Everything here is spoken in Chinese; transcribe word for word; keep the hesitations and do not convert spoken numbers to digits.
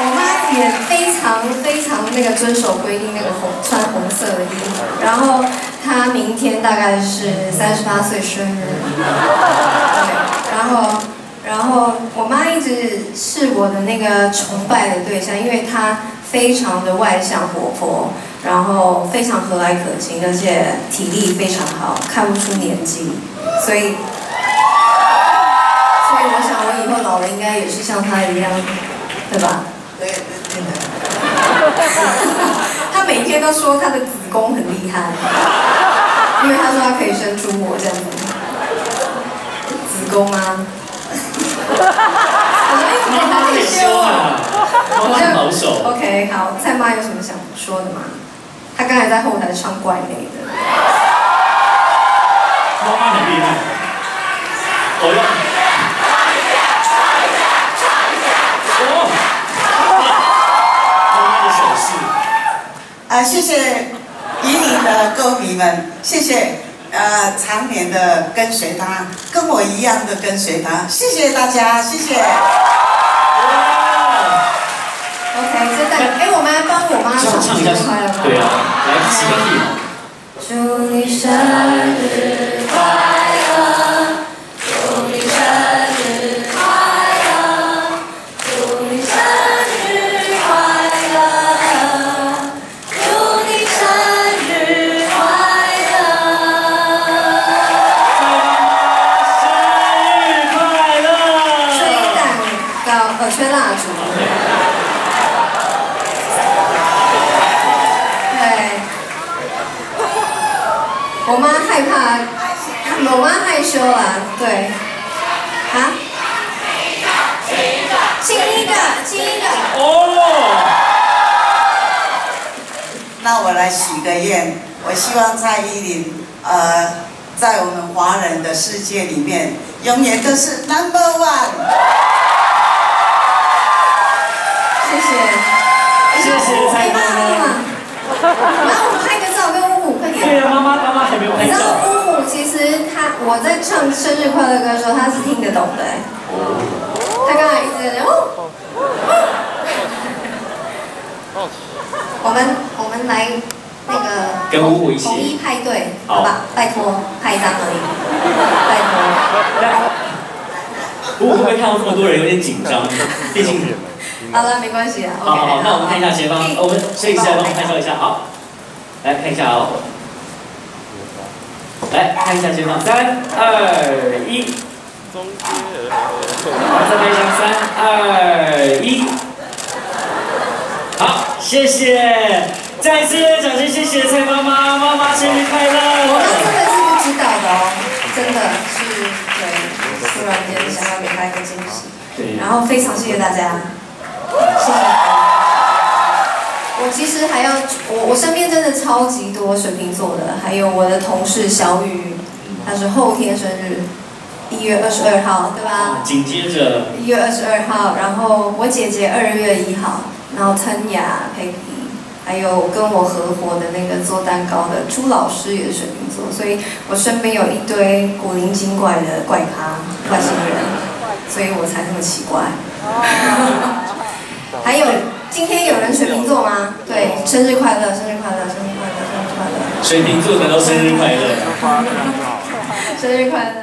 我妈也非常非常那个遵守规定，那个红穿红色的衣服。然后她明天大概是三十八岁生日，对，然后然后我妈一直是我的那个崇拜的对象，因为她非常的外向活泼，然后非常和蔼可亲，而且体力非常好，看不出年纪，所以。 所以我想，我以后老了应该也是像他一样，对吧？对对对的。他每天都说他的子宫很厉害，因为他说他可以生出我这样子。子宫啊。我觉得你好害羞啊。 妈妈保守。 OK， 好，蔡妈有什么想说的吗？她刚才在后台唱怪类的。 妈妈很厉害。我要。 啊，谢谢宜宁的歌迷们，谢谢呃常年的跟随他，跟我一样的跟随他，谢谢大家，谢谢。 OK， 这代哎，我们来帮我妈唱生日快乐吗？ 对啊，来起个 key。 祝你生日快乐，祝你生日快乐，祝你生日快乐。 吹蜡烛，对，我妈害怕，我妈害羞啦，对，啊，亲一个，亲一个， 哦， 那我来许个愿，我希望蔡依林，呃，在我们华人的世界里面，永远都是 number one。 谢谢， 谢谢蔡妈妈。 妈，我们拍个照跟呜呜，快点。 对呀，妈妈妈妈还没有拍照。 你知道呜呜其实他我在唱生日快乐歌的时候，他是听得懂的哎。他刚才一直在哦。我们我们来那个跟呜呜一起统一派对，好吧？拜托，拍一张而已，拜托。呜呜会看到这么多人有点紧张，毕竟。 好了，没关系啊。 好好好，那我们看一下前方，我们摄影师来帮我们拍照一下，好，来看一下哦，来看一下前方，三二一，中间，好，再拍一下，三二一，好，谢谢，再一次掌声，谢谢蔡妈妈，妈妈生日快乐。 我妈真的是不知道的哦，真的是对，突然间想要给她一个惊喜，对，然后非常谢谢大家。 谢谢。我其实还要，我我身边真的超级多水瓶座的，还有我的同事小雨，他是后天生日，一月二十二号，对吧？ 紧接着一月二十二号，然后我姐姐二月一号，然后tân雅、佩皮，还有跟我合伙的那个做蛋糕的朱老师也是水瓶座，所以我身边有一堆古灵精怪的怪咖、外星人，所以我才那么奇怪。还有，今天有人水瓶座吗？对，生日快乐，生日快乐，生日快乐，生日快乐！ 水瓶座的都生日快乐， 生日快乐！